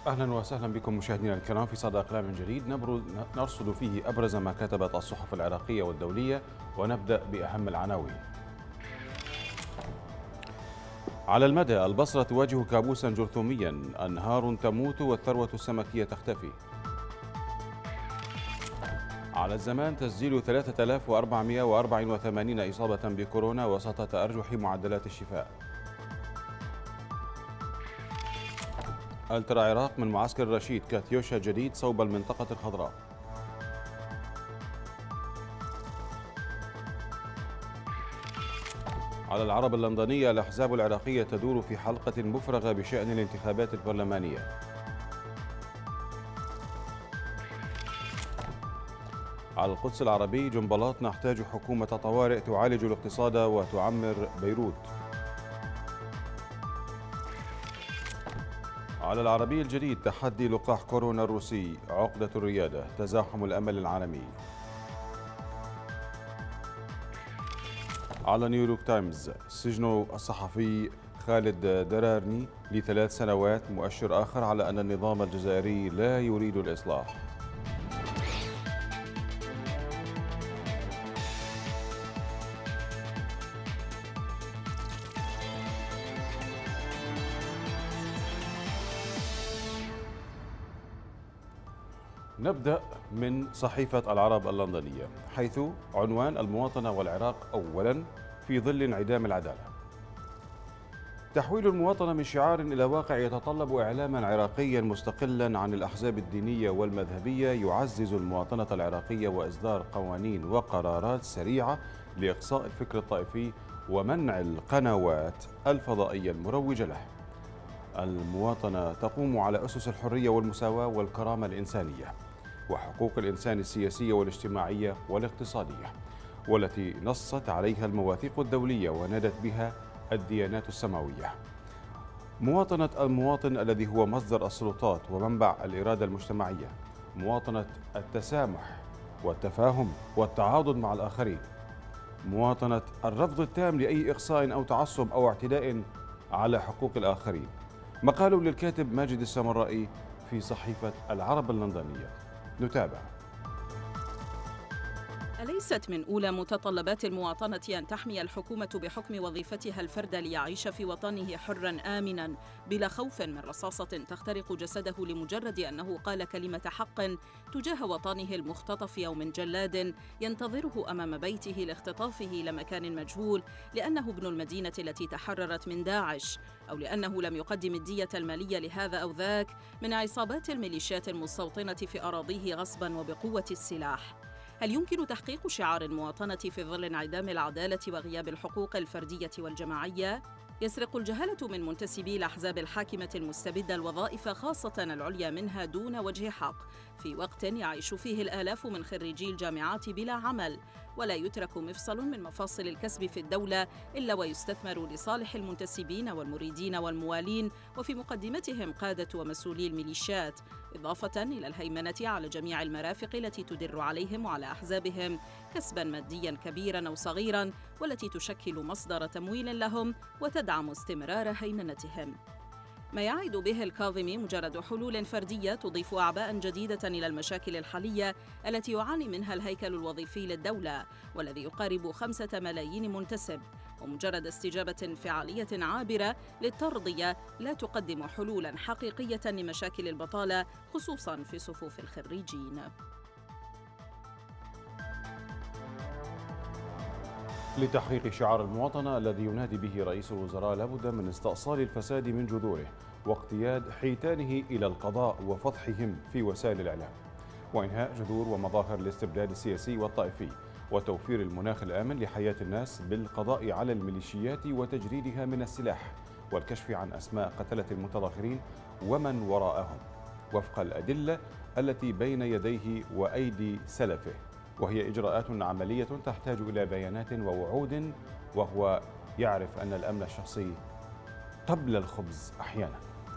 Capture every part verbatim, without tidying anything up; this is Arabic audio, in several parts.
أهلا وسهلا بكم مشاهدينا الكرام في صدى أقلام جديد نرصد فيه أبرز ما كتبت الصحف العراقية والدولية، ونبدأ بأهم العناوين. على المدى البصرة تواجه كابوسا جرثوميا، أنهار تموت والثروة السمكية تختفي. على الزمان تسجيل ثلاثة آلاف وأربعمئة وأربعة وثمانين إصابة بكورونا وسط تأرجح معدلات الشفاء. الترا العراق من معسكر رشيد كاثيوشا جديد صوب المنطقة الخضراء. على العرب اللندنية الأحزاب العراقية تدور في حلقة مفرغة بشأن الانتخابات البرلمانية. على القدس العربي جنبلاط نحتاج حكومة طوارئ تعالج الاقتصاد وتعمر بيروت. على العربي الجديد تحدي لقاح كورونا الروسي عقدة الريادة تزاحم الأمل العالمي. على نيويورك تايمز سجن الصحفي خالد درارني لثلاث سنوات مؤشر آخر على أن النظام الجزائري لا يريد الإصلاح. نبدأ من صحيفة العرب اللندنية، حيث عنوان المواطنة والعراق أولا في ظل انعدام العدالة. تحويل المواطنة من شعار إلى واقع يتطلب إعلاما عراقيا مستقلا عن الأحزاب الدينية والمذهبية يعزز المواطنة العراقية وإصدار قوانين وقرارات سريعة لإقصاء الفكر الطائفي ومنع القنوات الفضائية المروجة له. المواطنة تقوم على أسس الحرية والمساواة والكرامة الإنسانية وحقوق الإنسان السياسية والاجتماعية والاقتصادية، والتي نصت عليها المواثيق الدولية ونادت بها الديانات السماوية. مواطنة المواطن الذي هو مصدر السلطات ومنبع الإرادة المجتمعية، مواطنة التسامح والتفاهم والتعاضد مع الآخرين، مواطنة الرفض التام لأي إقصاء أو تعصب أو اعتداء على حقوق الآخرين. مقال للكاتب ماجد السامرائي في صحيفة العرب اللندنية، نتابع. أليست من أولى متطلبات المواطنة أن تحمي الحكومة بحكم وظيفتها الفرد ليعيش في وطنه حرا آمنا بلا خوف من رصاصة تخترق جسده لمجرد أنه قال كلمة حق تجاه وطنه المختطف أو من جلاد ينتظره أمام بيته لاختطافه إلى مكان مجهول لأنه ابن المدينة التي تحررت من داعش، أو لأنه لم يقدم الدية المالية لهذا أو ذاك من عصابات الميليشيات المستوطنة في أراضيه غصبا وبقوة السلاح. هل يمكن تحقيق شعار المواطنة في ظل انعدام العدالة وغياب الحقوق الفردية والجماعية؟ يسرق الجهالة من منتسبي الأحزاب الحاكمة المستبدة الوظائف خاصة العليا منها دون وجه حق، في وقت يعيش فيه الآلاف من خريجي الجامعات بلا عمل، ولا يترك مفصل من مفاصل الكسب في الدولة إلا ويستثمر لصالح المنتسبين والمريدين والموالين، وفي مقدمتهم قادة ومسؤولي الميليشيات، إضافة إلى الهيمنة على جميع المرافق التي تدر عليهم وعلى أحزابهم كسبا ماديا كبيرا أو صغيرا، والتي تشكل مصدر تمويل لهم وتدعم استمرار هيمنتهم. ما يعد به الكاظمي مجرد حلول فردية تضيف أعباء جديدة إلى المشاكل الحالية التي يعاني منها الهيكل الوظيفي للدولة، والذي يقارب خمسة ملايين منتسب، ومجرد استجابة فعالية عابرة للترضية لا تقدم حلولا حقيقية لمشاكل البطالة خصوصا في صفوف الخريجين. لتحقيق شعار المواطنة الذي ينادي به رئيس الوزراء لابد من استئصال الفساد من جذوره واقتياد حيتانه إلى القضاء وفضحهم في وسائل الإعلام، وإنهاء جذور ومظاهر الاستبداد السياسي والطائفي، وتوفير المناخ الآمن لحياة الناس بالقضاء على الميليشيات وتجريدها من السلاح والكشف عن أسماء قتلة المتظاهرين ومن وراءهم وفق الأدلة التي بين يديه وأيدي سلفه، وهي إجراءات عملية تحتاج إلى بيانات ووعود، وهو يعرف أن الأمن الشخصي قبل الخبز أحيانا.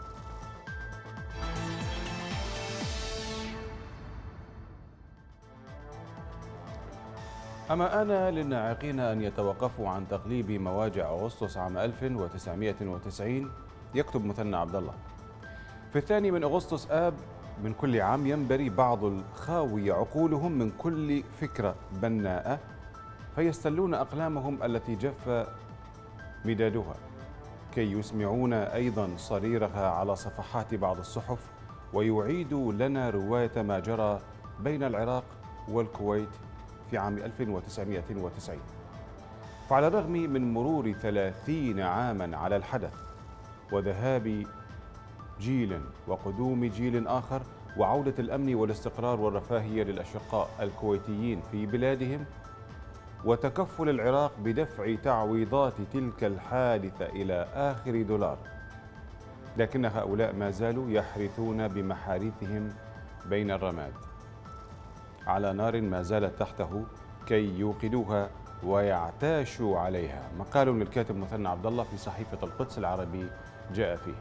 أما آن للناعقين أن يتوقفوا عن تقليب مواجع أغسطس عام ألف وتسعمئة وتسعين، يكتب مثنى عبد الله. في في الثاني من أغسطس آب من كل عام ينبري بعض الخاوي عقولهم من كل فكرة بناءة فيستلون أقلامهم التي جف مدادها كي يسمعون أيضا صريرها على صفحات بعض الصحف ويعيدوا لنا رواية ما جرى بين العراق والكويت في عام ألف وتسعمائة وتسعين. فعلى الرغم من مرور ثلاثين عاما على الحدث وذهاب جيل وقدوم جيل آخر وعودة الأمن والاستقرار والرفاهية للأشقاء الكويتيين في بلادهم وتكفل العراق بدفع تعويضات تلك الحادثة إلى آخر دولار، لكن هؤلاء ما زالوا يحرثون بمحاريثهم بين الرماد على نار ما زالت تحته كي يوقدوها ويعتاشوا عليها. مقال للكاتب مثنى عبد الله في صحيفة القدس العربي جاء فيه: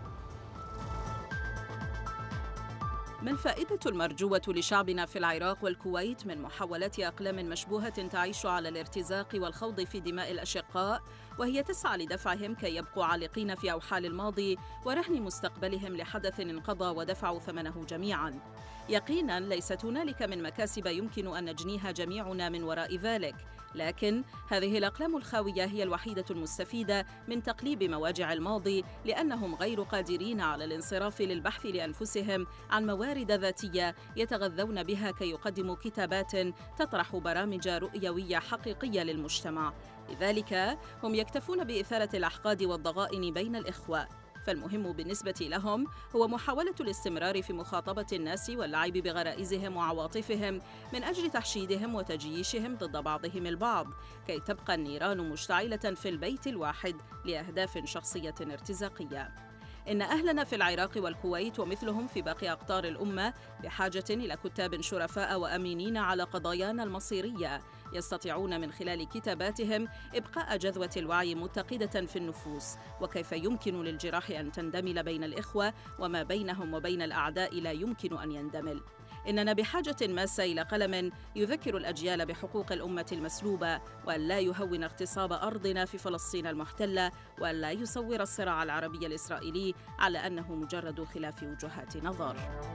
ما الفائدة المرجوة لشعبنا في العراق والكويت من محاولات أقلام مشبوهة تعيش على الارتزاق والخوض في دماء الأشقاء وهي تسعى لدفعهم كي يبقوا عالقين في أوحال الماضي ورهن مستقبلهم لحدث انقضى ودفعوا ثمنه جميعاً؟ يقيناً ليست هنالك من مكاسب يمكن أن نجنيها جميعنا من وراء ذلك، لكن هذه الأقلام الخاوية هي الوحيدة المستفيدة من تقليب مواجع الماضي، لأنهم غير قادرين على الانصراف للبحث لأنفسهم عن موارد ذاتية يتغذون بها كي يقدموا كتابات تطرح برامج رؤيوية حقيقية للمجتمع. لذلك هم يكتفون بإثارة الأحقاد والضغائن بين الإخوة، فالمهم بالنسبة لهم هو محاولة الاستمرار في مخاطبة الناس واللعب بغرائزهم وعواطفهم من أجل تحشيدهم وتجييشهم ضد بعضهم البعض، كي تبقى النيران مشتعلة في البيت الواحد لأهداف شخصية ارتزاقية. إن أهلنا في العراق والكويت ومثلهم في باقي أقطار الأمة بحاجة إلى كتاب شرفاء وأمينين على قضايانا المصيرية، يستطيعون من خلال كتاباتهم إبقاء جذوة الوعي متقدة في النفوس، وكيف يمكن للجراح أن تندمل بين الإخوة وما بينهم وبين الأعداء لا يمكن أن يندمل. إننا بحاجة ماسة إلى قلم يذكر الأجيال بحقوق الأمة المسلوبة، وأن لا يهون اغتصاب أرضنا في فلسطين المحتلة، وأن لا يصور الصراع العربي الإسرائيلي على أنه مجرد خلاف وجهات نظر.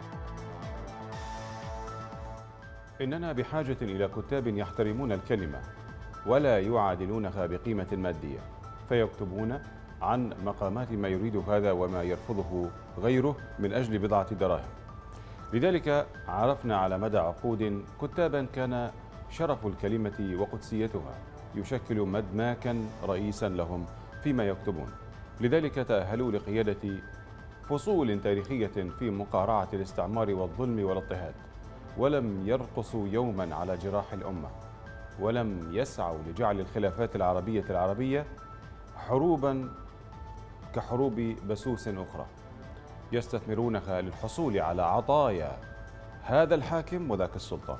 إننا بحاجة إلى كتاب يحترمون الكلمة ولا يعادلونها بقيمة مادية، فيكتبون عن مقامات ما يريد هذا وما يرفضه غيره من أجل بضعة دراهم. لذلك عرفنا على مدى عقود كتابا كان شرف الكلمة وقدسيتها يشكل مدماكا رئيسا لهم فيما يكتبون. لذلك تأهلوا لقيادة فصول تاريخية في مقارعة الاستعمار والظلم والاضطهاد، ولم يرقصوا يوما على جراح الأمة، ولم يسعوا لجعل الخلافات العربية العربية حروبا كحروب بسوس أخرى يستثمرونها للحصول على عطايا هذا الحاكم وذاك السلطان.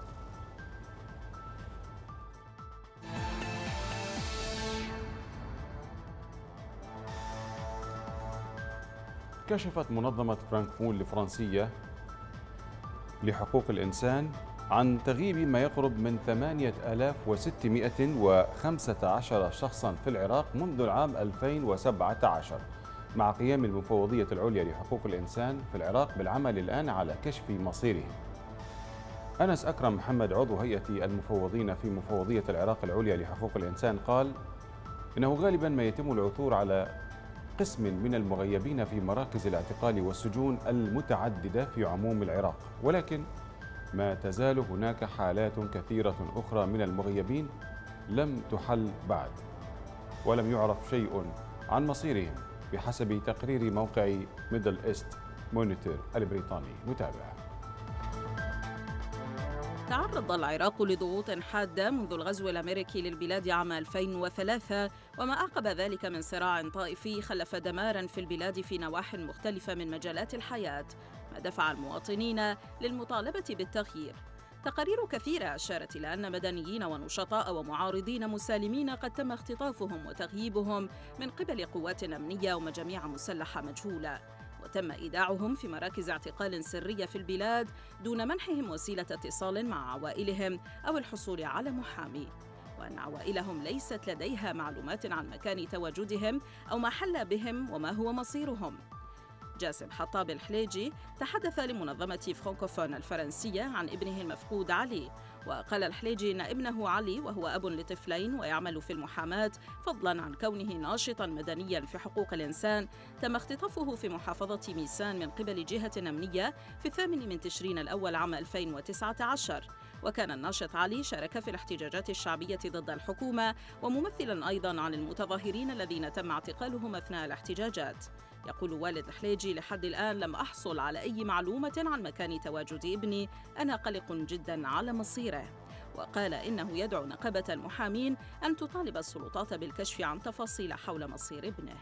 كشفت منظمة فرانكفون الفرنسية لحقوق الإنسان عن تغييب ما يقرب من ثمانية آلاف وستمائة وخمسة عشر شخصا في العراق منذ العام ألفين وسبعة عشر، مع قيام المفوضية العليا لحقوق الإنسان في العراق بالعمل الآن على كشف مصيرهم. أنس أكرم محمد عضو هيئة المفوضين في مفوضية العراق العليا لحقوق الإنسان قال إنه غالبا ما يتم العثور على قسم من المغيبين في مراكز الاعتقال والسجون المتعددة في عموم العراق، ولكن ما تزال هناك حالات كثيرة أخرى من المغيبين لم تحل بعد، ولم يعرف شيء عن مصيرهم بحسب تقرير موقع ميدل إيست مونيتور البريطاني. نتابع. تعرض العراق لضغوط حادة منذ الغزو الأمريكي للبلاد عام ألفين وثلاثة، وما أعقب ذلك من صراع طائفي خلف دماراً في البلاد في نواحٍ مختلفة من مجالات الحياة، ما دفع المواطنين للمطالبة بالتغيير. تقارير كثيرة أشارت إلى أن مدنيين ونشطاء ومعارضين مسالمين قد تم اختطافهم وتغييبهم من قبل قوات أمنية ومجاميع مسلحة مجهولة، وتم إيداعهم في مراكز اعتقال سرية في البلاد دون منحهم وسيلة اتصال مع عوائلهم أو الحصول على محامي، وأن عوائلهم ليست لديها معلومات عن مكان تواجدهم أو ما حل بهم وما هو مصيرهم. جاسم حطاب الحليجي تحدث لمنظمة فرانكوفون الفرنسية عن ابنه المفقود علي، وقال الحليجي إن ابنه علي وهو أب لطفلين ويعمل في المحاماة فضلا عن كونه ناشطا مدنيا في حقوق الإنسان تم اختطافه في محافظة ميسان من قبل جهة أمنية في الثامن من تشرين الأول عام ألفين وتسعة عشر. وكان الناشط علي شارك في الاحتجاجات الشعبية ضد الحكومة وممثلا أيضا عن المتظاهرين الذين تم اعتقالهم أثناء الاحتجاجات. يقول والد الحليجي: لحد الآن لم أحصل على أي معلومة عن مكان تواجد ابني، أنا قلق جدا على مصيره. وقال إنه يدعو نقابة المحامين أن تطالب السلطات بالكشف عن تفاصيل حول مصير ابنه.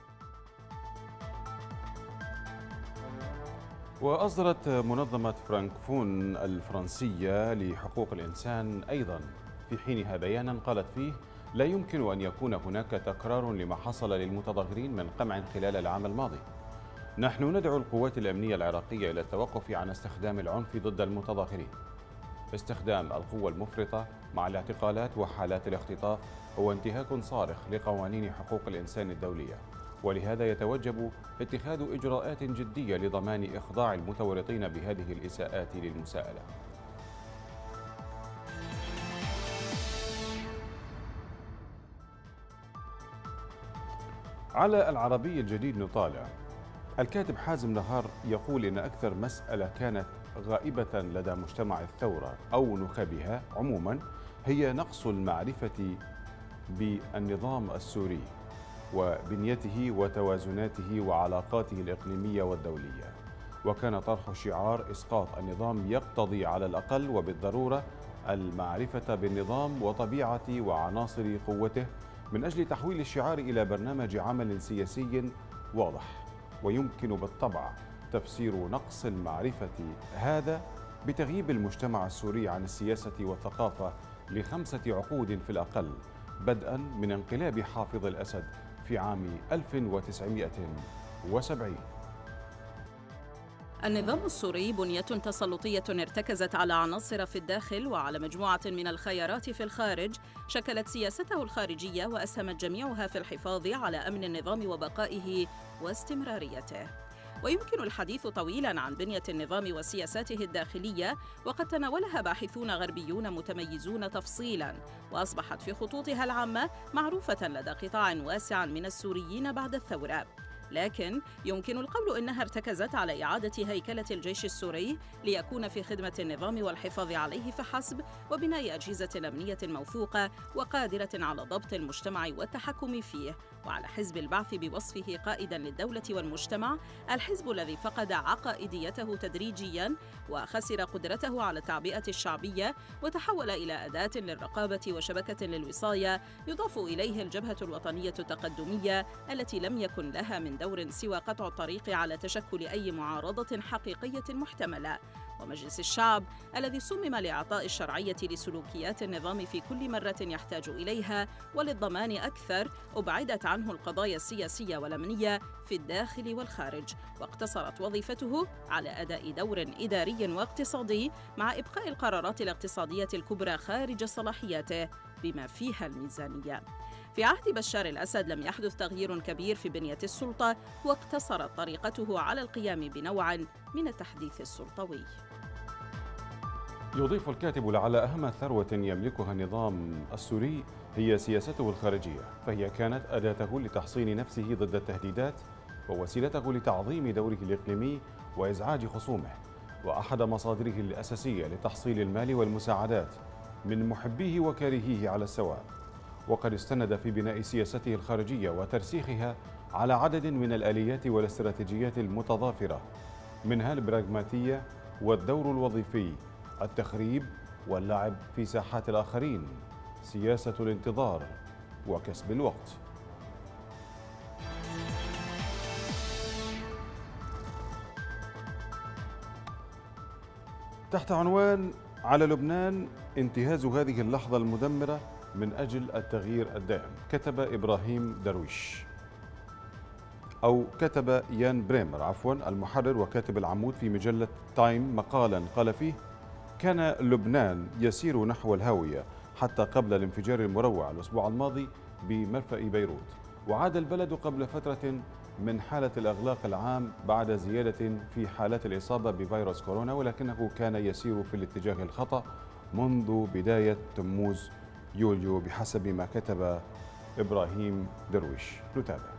وأصدرت منظمة فرانكفون الفرنسية لحقوق الإنسان أيضا في حينها بيانا قالت فيه: لا يمكن أن يكون هناك تكرار لما حصل للمتظاهرين من قمع خلال العام الماضي. نحن ندعو القوات الأمنية العراقية إلى التوقف عن استخدام العنف ضد المتظاهرين. استخدام القوة المفرطة مع الاعتقالات وحالات الاختطاف هو انتهاك صارخ لقوانين حقوق الإنسان الدولية، ولهذا يتوجب اتخاذ إجراءات جدية لضمان إخضاع المتورطين بهذه الإساءات للمساءلة. على العربي الجديد نطالع الكاتب حازم نهار يقول إن أكثر مسألة كانت غائبة لدى مجتمع الثورة أو نخبها عموما هي نقص المعرفة بالنظام السوري وبنيته وتوازناته وعلاقاته الإقليمية والدولية، وكان طرح شعار إسقاط النظام يقتضي على الأقل وبالضرورة المعرفة بالنظام وطبيعة وعناصر قوته من أجل تحويل الشعار إلى برنامج عمل سياسي واضح. ويمكن بالطبع تفسير نقص المعرفة هذا بتغييب المجتمع السوري عن السياسة والثقافة لخمسة عقود في الأقل، بدءا من انقلاب حافظ الأسد في عام ألف وتسعمائة وسبعين. النظام السوري بنية تسلطية ارتكزت على عناصر في الداخل وعلى مجموعة من الخيارات في الخارج شكلت سياسته الخارجية وأسهمت جميعها في الحفاظ على أمن النظام وبقائه واستمراريته. ويمكن الحديث طويلاً عن بنية النظام وسياساته الداخلية، وقد تناولها باحثون غربيون متميزون تفصيلاً، وأصبحت في خطوطها العامة معروفة لدى قطاع واسع من السوريين بعد الثورة. لكن يمكن القول إنها ارتكزت على إعادة هيكلة الجيش السوري ليكون في خدمة النظام والحفاظ عليه فحسب، وبناء أجهزة أمنية موثوقة وقادرة على ضبط المجتمع والتحكم فيه، وعلى حزب البعث بوصفه قائداً للدولة والمجتمع، الحزب الذي فقد عقائديته تدريجياً وخسر قدرته على التعبئة الشعبية وتحول إلى أداة للرقابة وشبكة للوصاية، يضاف إليه الجبهة الوطنية التقدمية التي لم يكن لها من دور سوى قطع الطريق على تشكل أي معارضة حقيقية محتملة، ومجلس الشعب الذي صمم لإعطاء الشرعية لسلوكيات النظام في كل مرة يحتاج إليها وللضمان أكثر، أبعدت عنه القضايا السياسية والأمنية في الداخل والخارج، واقتصرت وظيفته على أداء دور إداري واقتصادي مع إبقاء القرارات الاقتصادية الكبرى خارج صلاحياته بما فيها الميزانية. في عهد بشار الأسد لم يحدث تغيير كبير في بنية السلطة، واقتصرت طريقته على القيام بنوع من التحديث السلطوي. يضيف الكاتب لعل أهم ثروة يملكها النظام السوري هي سياسته الخارجية، فهي كانت أداته لتحصين نفسه ضد التهديدات ووسيلته لتعظيم دوره الإقليمي وإزعاج خصومه، وأحد مصادره الأساسية لتحصيل المال والمساعدات من محبيه وكارهيه على السواء. وقد استند في بناء سياسته الخارجية وترسيخها على عدد من الآليات والاستراتيجيات المتضافرة، منها البراغماتية والدور الوظيفي، التخريب واللعب في ساحات الآخرين، سياسة الانتظار وكسب الوقت. تحت عنوان على لبنان انتهاز هذه اللحظة المدمرة من أجل التغيير الدائم، كتب إبراهيم درويش أو كتب يان بريمر عفوا المحرر وكاتب العمود في مجلة تايم مقالا قال فيه: كان لبنان يسير نحو الهاوية حتى قبل الانفجار المروع الأسبوع الماضي بمرفأ بيروت، وعاد البلد قبل فترة من حالة الإغلاق العام بعد زيادة في حالات الإصابة بفيروس كورونا، ولكنه كان يسير في الاتجاه الخطأ منذ بداية تموز يوليو بحسب ما كتب إبراهيم درويش. نتابع.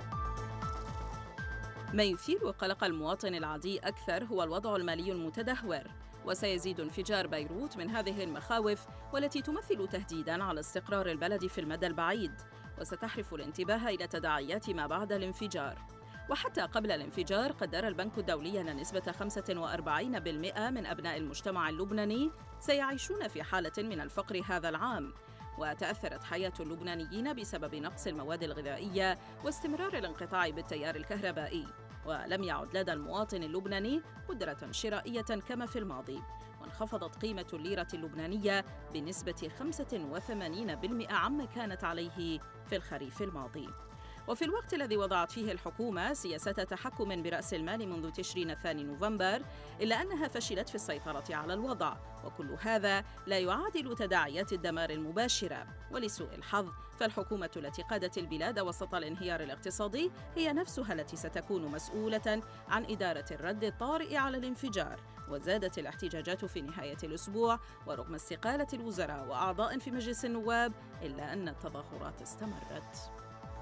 ما يثير قلق المواطن العادي أكثر هو الوضع المالي المتدهور، وسيزيد انفجار بيروت من هذه المخاوف والتي تمثل تهديداً على استقرار البلد في المدى البعيد، وستحرف الانتباه إلى تداعيات ما بعد الانفجار. وحتى قبل الانفجار قدر البنك الدولي أن نسبة خمسة وأربعين بالمئة من أبناء المجتمع اللبناني سيعيشون في حالة من الفقر هذا العام، وتأثرت حياة اللبنانيين بسبب نقص المواد الغذائية واستمرار الانقطاع بالتيار الكهربائي، ولم يعد لدى المواطن اللبناني قدرة شرائية كما في الماضي، وانخفضت قيمة الليرة اللبنانية بنسبة خمسة وثمانين بالمئة عما كانت عليه في الخريف الماضي. وفي الوقت الذي وضعت فيه الحكومة سياسات تحكم برأس المال منذ تشرين الثاني نوفمبر، إلا أنها فشلت في السيطرة على الوضع، وكل هذا لا يعادل تداعيات الدمار المباشرة. ولسوء الحظ فالحكومة التي قادت البلاد وسط الانهيار الاقتصادي هي نفسها التي ستكون مسؤولة عن إدارة الرد الطارئ على الانفجار. وزادت الاحتجاجات في نهاية الأسبوع، ورغم استقالة الوزراء وأعضاء في مجلس النواب إلا أن التظاهرات استمرت.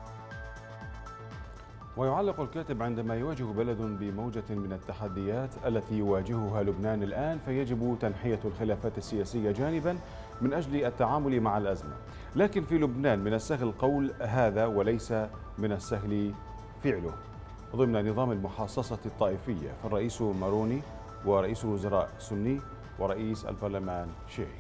ويعلق الكاتب: عندما يواجه بلد بموجة من التحديات التي يواجهها لبنان الآن، فيجب تنحية الخلافات السياسية جانبا من أجل التعامل مع الأزمة. لكن في لبنان من السهل قول هذا وليس من السهل فعله ضمن نظام المحاصصة الطائفية، فالرئيس ماروني ورئيس الوزراء سني ورئيس البرلمان شيعي.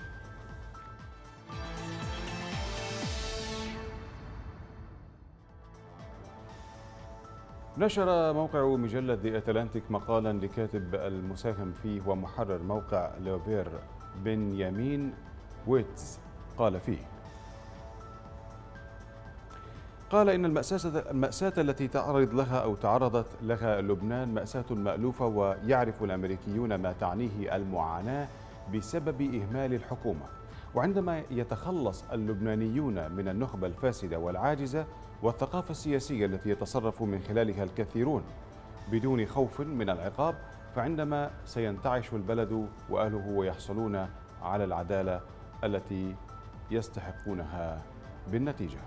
نشر موقع مجلة ذا أتلانتيك مقالا لكاتب المساهم فيه ومحرر موقع لوفير بنيامين ويتز قال فيه قال إن المأساة, المأساة التي تعرض لها أو تعرضت لها لبنان مأساة مألوفة، ويعرف الأمريكيون ما تعنيه المعاناة بسبب إهمال الحكومة. وعندما يتخلص اللبنانيون من النخبة الفاسدة والعاجزة والثقافة السياسية التي يتصرف من خلالها الكثيرون بدون خوف من العقاب، فعندما سينتعش البلد وأهله ويحصلون على العدالة التي يستحقونها بالنتيجة.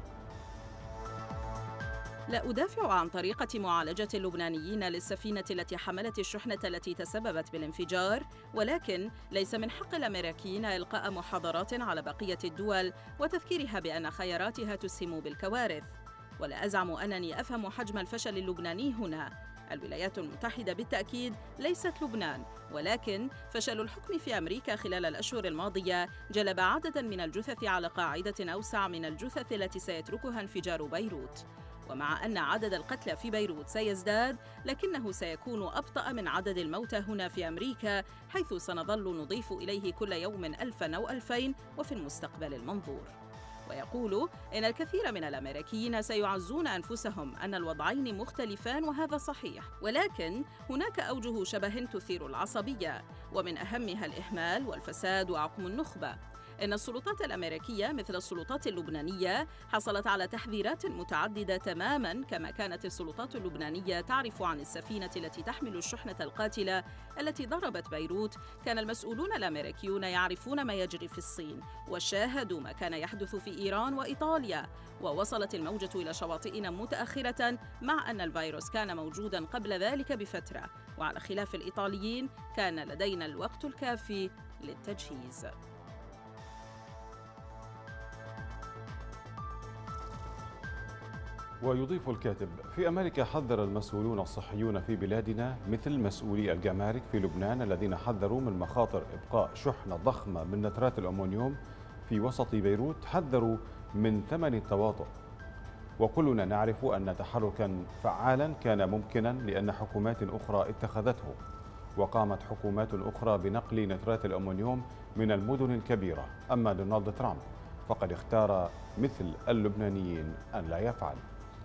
لا أدافع عن طريقة معالجة اللبنانيين للسفينة التي حملت الشحنة التي تسببت بالانفجار، ولكن ليس من حق الأمريكيين إلقاء محاضرات على بقية الدول وتذكيرها بأن خياراتها تسهم بالكوارث. ولا أزعم أنني أفهم حجم الفشل اللبناني هنا. الولايات المتحدة بالتأكيد ليست لبنان، ولكن فشل الحكم في أمريكا خلال الأشهر الماضية جلب عدداً من الجثث على قاعدة أوسع من الجثث التي سيتركها انفجار بيروت. ومع أن عدد القتلى في بيروت سيزداد، لكنه سيكون أبطأ من عدد الموتى هنا في أمريكا، حيث سنظل نضيف إليه كل يوم ألفاً أو ألفين وفي المستقبل المنظور. ويقول إن الكثير من الأمريكيين سيعزون أنفسهم أن الوضعين مختلفان، وهذا صحيح، ولكن هناك أوجه شبه تثير العصبية، ومن أهمها الإهمال والفساد وعقم النخبة. إن السلطات الأمريكية مثل السلطات اللبنانية حصلت على تحذيرات متعددة تماماً كما كانت السلطات اللبنانية تعرف عن السفينة التي تحمل الشحنة القاتلة التي ضربت بيروت. كان المسؤولون الأمريكيون يعرفون ما يجري في الصين، وشاهدوا ما كان يحدث في إيران وإيطاليا، ووصلت الموجة إلى شواطئنا متأخرة، مع أن الفيروس كان موجوداً قبل ذلك بفترة، وعلى خلاف الإيطاليين كان لدينا الوقت الكافي للتجهيز. ويضيف الكاتب: في أمريكا حذر المسؤولون الصحيون في بلادنا مثل مسؤولي الجمارك في لبنان الذين حذروا من مخاطر إبقاء شحنة ضخمة من نترات الأمونيوم في وسط بيروت، حذروا من ثمن التواطؤ. وكلنا نعرف أن تحركا فعالا كان ممكنا لأن حكومات أخرى اتخذته، وقامت حكومات أخرى بنقل نترات الأمونيوم من المدن الكبيرة. أما دونالد ترامب فقد اختار مثل اللبنانيين أن لا يفعل.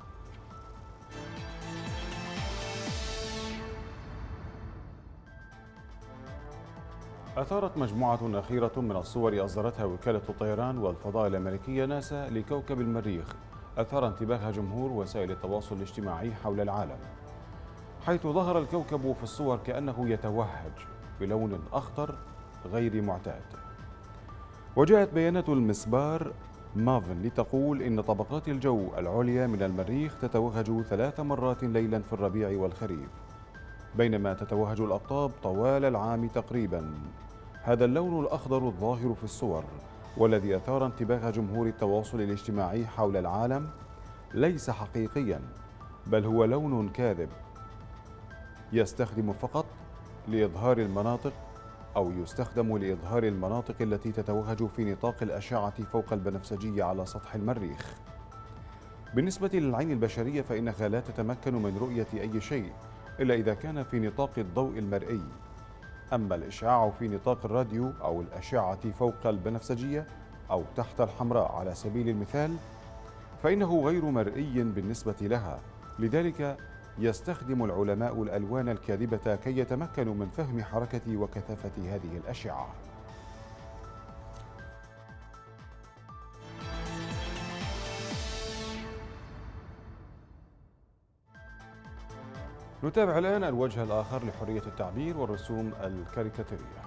أثارت مجموعة أخيرة من الصور أصدرتها وكالة الطيران والفضاء الأمريكية ناسا لكوكب المريخ أثار انتباه جمهور وسائل التواصل الاجتماعي حول العالم، حيث ظهر الكوكب في الصور كأنه يتوهج بلون أخضر غير معتاد. وجاءت بيانات المسبار مافن لتقول إن طبقات الجو العليا من المريخ تتوهج ثلاث مرات ليلا في الربيع والخريف، بينما تتوهج الأقطاب طوال العام تقريبا. هذا اللون الأخضر الظاهر في الصور والذي أثار انتباه جمهور التواصل الاجتماعي حول العالم ليس حقيقيا، بل هو لون كاذب يستخدم فقط لإظهار المناطق أو يستخدم لإظهار المناطق التي تتوهج في نطاق الأشعة فوق البنفسجية على سطح المريخ. بالنسبة للعين البشرية فإنها لا تتمكن من رؤية أي شيء إلا إذا كان في نطاق الضوء المرئي. أما الإشعاع في نطاق الراديو أو الأشعة فوق البنفسجية أو تحت الحمراء على سبيل المثال فإنه غير مرئي بالنسبة لها، لذلك يستخدم العلماء الألوان الكاذبة كي يتمكنوا من فهم حركة وكثافة هذه الأشعة. نتابع الآن الوجه الآخر لحرية التعبير والرسوم الكاريكاتيرية.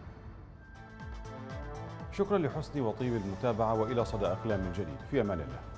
شكرا لحسن وطيب المتابعة، وإلى صدى أقلام من جديد. في أمان الله.